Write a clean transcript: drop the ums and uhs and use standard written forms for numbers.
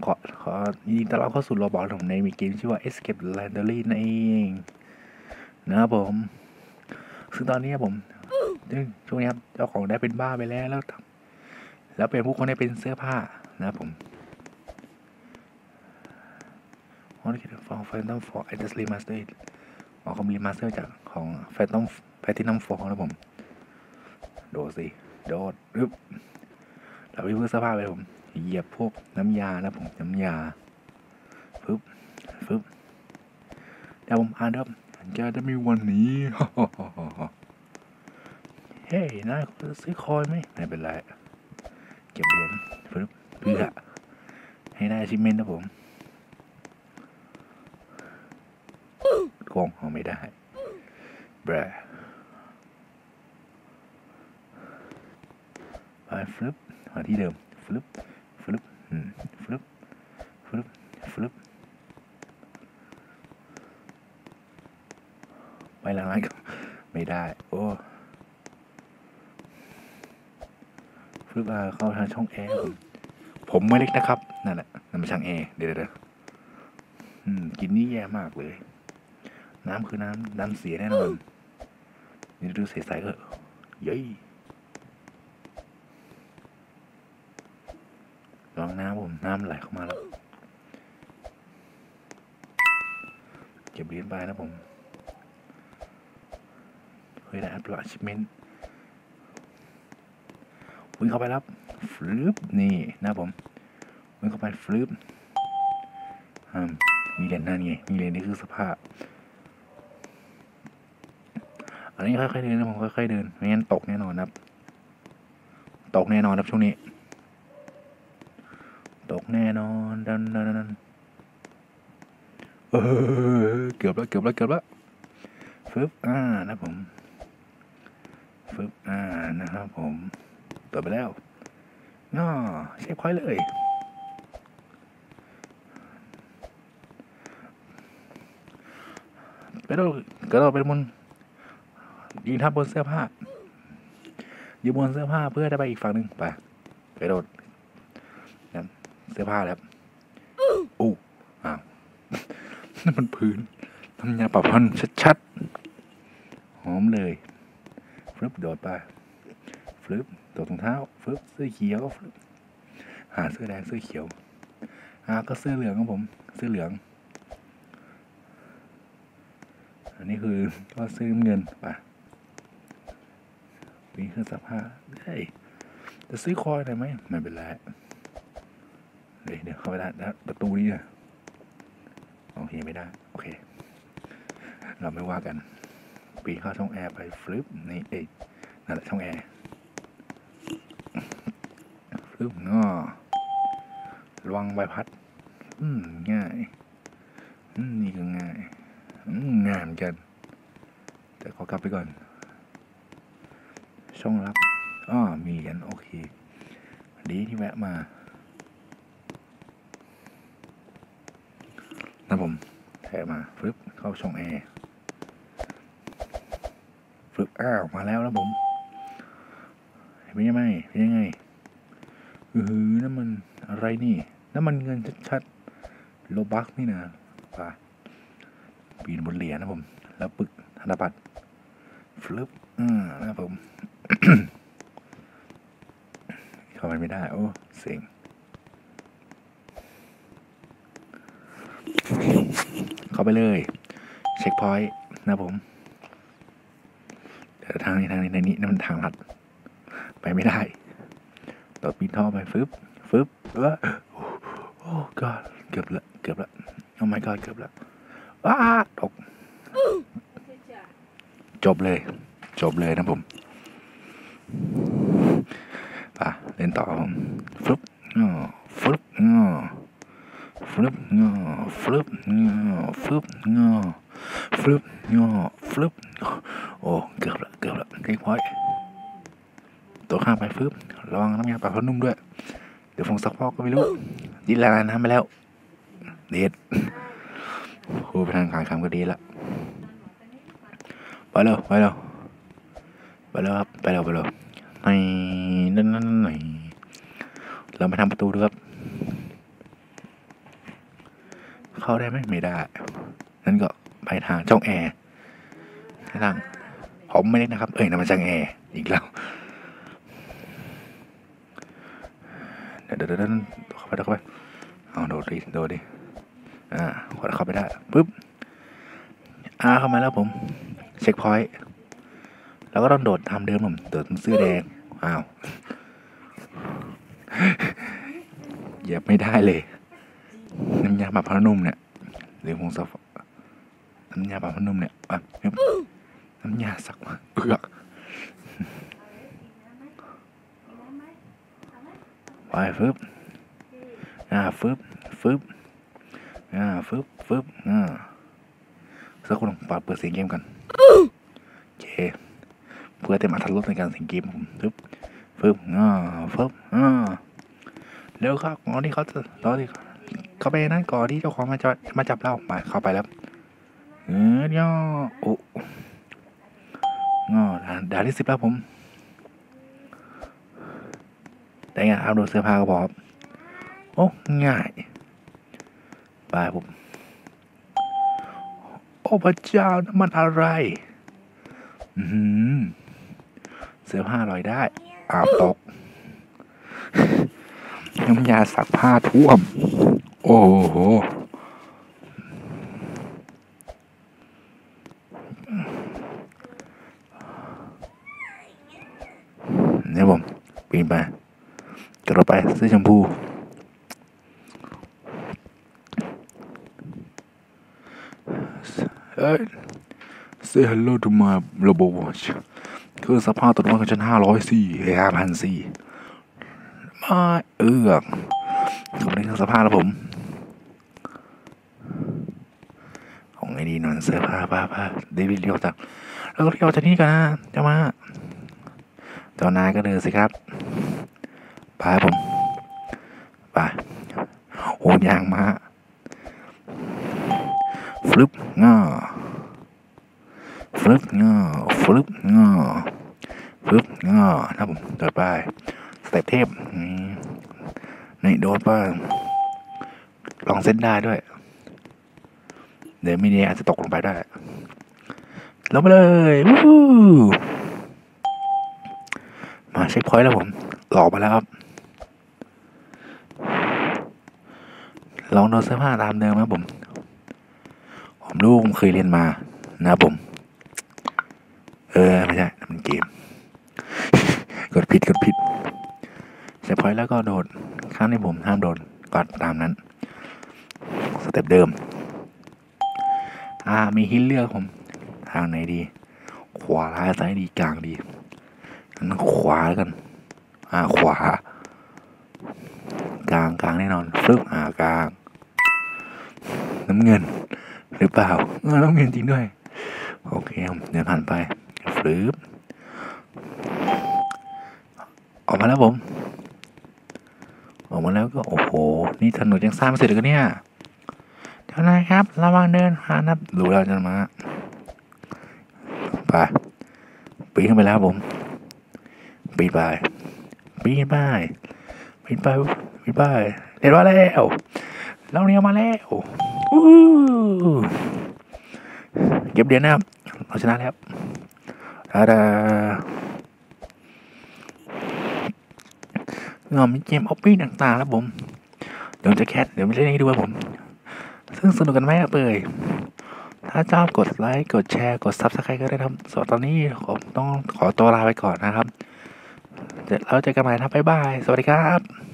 ขอยินดีต้อนรับเข้าสู่โรบอทของในมีเกมชื่อว่า Escape Landry นั่นเองนะครับผมซึ่งตอนนี้ผมช่วงนี้ครับเจ้าของได้เป็นบ้าไปแล้วเป็นผู้คนได้เป็นเสื้อผ้านะครับผม for Phantom 4 I just remastered เขามีมาสเตอร์จากของ Phantom Platinum 4นะผมโดดสิโดดเราไปเพื่อเสื้อผ้าไปผมเหยียบพวกน้ำยานะผมน้ำยาปึ๊บแล้วผมอ่านครับจะมีวันนี้เฮ้ยนายซื้อคอยไหมไม่เป็นไรเก็บเหรียญปึ๊บเพื่อให้ได้ชิมเมนนะผมโกงเอาไม่ได้แบรไปฟลิปมาที่เดิมฟลิปไปหลังร้านก็ไม่ได้โอ้ฟลิปเข้าทางช่องแอร์ผมไม่เล็กนะครับนั่นแหละนั่นเป็นช่างแอร์เดี๋ยวกินนี่แย่มากเลยน้ำคือน้ำเสียแน่นอนนี่ดูใสๆก็เย้ยลองน้ำไหลเข้ามาแล้วเก็บเหรียญไปนะผมเฮ้ยได้อัพโหลด achievement วิ่งเข้าไปแล้วฟลิปนี่นะผมวิ่งเข้าไปฟลิปมีเหรียญนั่นไงมีเหรียญนี่คือสภาพอันนี้ค่อยๆเดินนะผมค่อยๆเดินไม่งั้นตกแน่นอนครับตกแน่นอนครับช่วงนี้ตกแน่นอนดันเกือบแล้วฟึบนะผมฟึบนะครับผมเปิดไปแล้วเช็คพอยต์เลยกระโดดเป็นบนยิงทับบนเสื้อผ้ายืนบนเสื้อผ้าเพื่อจะไปอีกฝั่งหนึ่งไปกระโดดเสื้อผ้าแล้วนั่นมันพื้นทำยาปรับพันชัดหอมเลยฟลิปโดดไปฟลิปโดดรองเท้าฟลิปเสื้อเขียวฟลิปหาเสื้อแดงเสื้อเขียวก็เสื้อเหลืองครับผมเสื้อเหลืองอันนี้คือก็ซื้อเงินไปนี่คือสภาพจะซื้อคอยได้ไหมไม่เป็นไรเดี๋ยวเข้าไปได้แล้วประตูนี้นะโอเคไม่ได้โอเคเราไม่ว่ากันปีนเข้าช่องแอร์ไปฟลิปนี่นั่นแหละช่องแอร์ฟลิประวังใบพัดง่ายนี่ก็ง่ายงานกันแต่ขอกลับไปก่อนช่องรับมีกันโอเคดีที่แวะมานะผมแถมาฟลิปเข้าช่องแอร์ฟลิปมาแล้วนะผมเป็นยังไงนั่นมันอะไรนี่นั่นมันเงินชัดๆโลบักนี่นะป่ะปีนบนเหรียญนะผมแล้วปึกธนบัตรฟลิปนะครับผม เข้าไปไม่ได้โอ้เซ็งเข้าไปเลยเช็คพอยต์นะผมแต่ทางนี้ในนี้นั่นมันทางลัดไปไม่ได้ต่อปีนท่อไปฟึบโอ้กอดเกือบละโอ้ my god เกือบละตกจบเลยนะผมเล่นต่อผมฟึบโอ้เกือบละเก๊กพอยต์ตัวข้ามไปฟึบระวังน้ำยาปรับผ้านุ่มด้วยเดี๋ยวฟงซักฟอกก็ไม่รู้ดิ้นแรงน้ำไปแล้วเด็ดครูไปทางขายคำก็ดีละไปเร็วครับไปเร็วนั่นเรามาทำประตูดูครับเข้าได้ไหมไม่ได้นั่นก็ไปทางช่องแอร์ทางผมไม่ได้นะครับนั่นมันช่างแอร์อีกแล้วเดี๋ยวเข้าไปเอาโดดดิขอเข้าไปได้ปุ๊บเข้ามาแล้วผมเช็คพอยต์แล้วก็ต้องโดดทำเดิมผมโดดเสื้อแดงเหยียบไม่ได้เลยน้ำยาปรับผ้านุ่มเนี่ยหรือผงซับน้ำยาปรับผ้านุ่มเนี่ยน้ำยาสักเปลือกไปฟึบฟึบสักคนปรับเปิดเสียงเกมกันโอเคเพื่อเต็มอรรถรสในการเสียงเกมผมฟึบเร็วครับก่อนที่เขาจะเขาไปนั่นก่อนที่เจ้าของมาจับเราไปเข้าไปแล้วย่อด่านที่10แล้วผมแต่งานเอาโดนเสื้อผ้าก็พอง่ายไปผมโอ้พระเจ้าน้ำมันอะไรเสื้อผ้าลอยได้ตกน้ำยาซักผ้าท่วมโอ้โหเนี่ยผมปีนไปกระโดดไปเสื้อชมพูSay hello to my RoboWatch คือสภาพตัวนั้นของฉัน504ไม่ผมได้เครื่องสภาพแล้วผมของไอ้ดีนอนเสื้อผ้าเดวิดเลี้ยวจากแล้วก็เลี้ยวจากนี้กันนะเจ้านายก็เดินสิครับไปผมไปโหยางมาฟลุปนะผมต่อไปสเต็ปเทพนี่โดนป่ะลองเส้นได้ด้วยเดี๋ยวมินิอาจจะตกลงไปได้ลงไปเลยมาเช็คพอยต์แล้วผมหลอกมาแล้วครับลองโดนเสื้อผ้าตามเดิมนะผมรู้ผมเคยเรียนมานะผมไม่ใช่มันเกมกดผิดเสร็จพอยแล้วก็โดดข้ามในผมห้ามโดนก็ตามนั้นสเต็ปเดิมมีฮิตเลือกผมทางไหนดีขวาซ้ายดีกลางดีงั้นขวาแล้วกันขวากลางแน่นอนฟึบกลางน้ำเงินหรือเปล่าน้ำเงินจริงด้วยโอเคเดินผ่านไปฟึบออกมาแล้วผมออกมาแล้วก็โอ้โหนี่ถนนยังสร้างไม่เสร็จเลยกันเนี่ยเจ้านายครับระวังเดินนับดูแล้วจะมาไปปีนขึ้นไปแล้วผมปีนไปเรียบร้อยแล้วเราเนี่ยมาแล้วเก็บเดือนนะครับเราชนะแล้วมีเกมออฟฟี่ต่างๆแล้วผมเดี๋ยวจะแคสเดี๋ยวไม่เล่นให้ดูว่าผมซึ่งสนุกกันไหมครับถ้าชอบกดไลค์กดแชร์กด Subscribe ก็ได้ครับส่วนตอนนี้ผมต้องขอตัวลาไปก่อนนะครับเดี๋ยวเราเจอกันใหม่ครับบ๊ายบายสวัสดีครับ